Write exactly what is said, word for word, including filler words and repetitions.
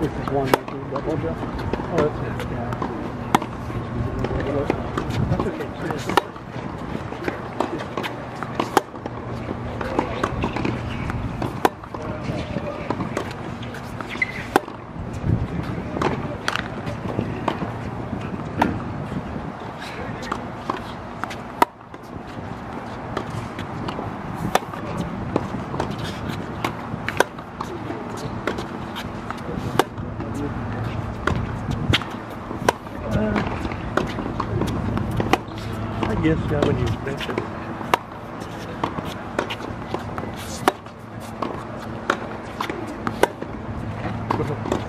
This is one I do double jump. Oh, that's it, yeah. That's okay, cheers. Yes, yeah, when you press it.